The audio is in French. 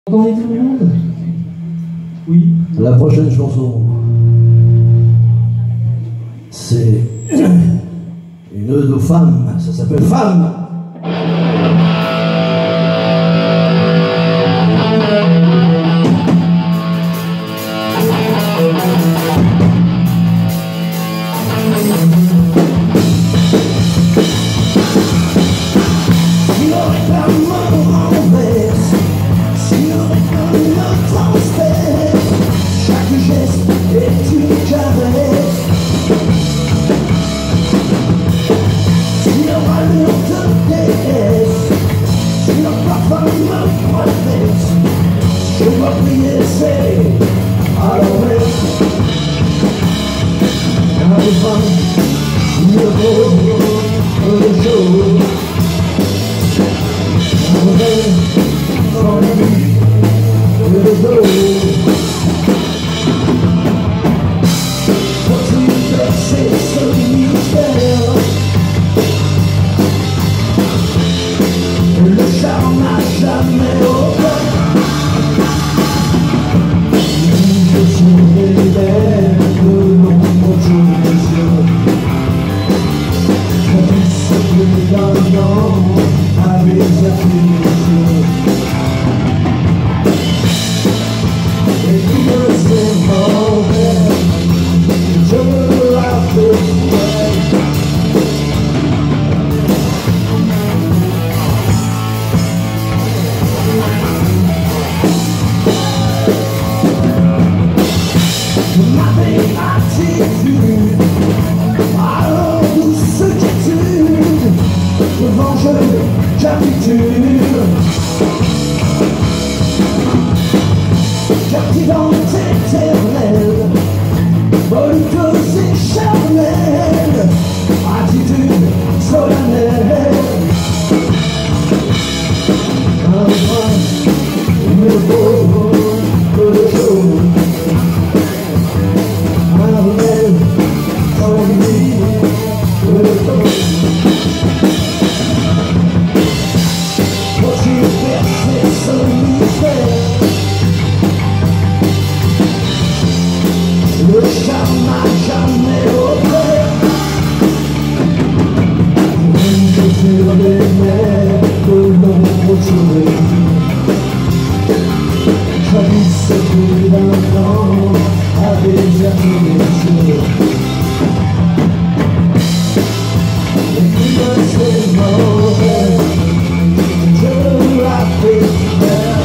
Entendez tout le monde? Oui. La prochaine chanson, c'est une ode aux femmes, ça s'appelle Femme. Je dois prier, c'est à l'envers. Un vin, une rose, le jour. Un verre, sans lui, le dos. Faut-il percer ce mystère? Le charme n'a jamais opéré. Captivante éternelle, voluptueuse et charnelle, attitude solennelle. Un prince, une beau, le jour. Un rêve, sans lui, le temps. Faut-il percer ce mystère? Le charme n'a jamais opéré. Une sur les mers que l'ombre survécut. J'habite plus d'un temps à déserter les yeux. Et puis c'est mauvais, je la fais faire.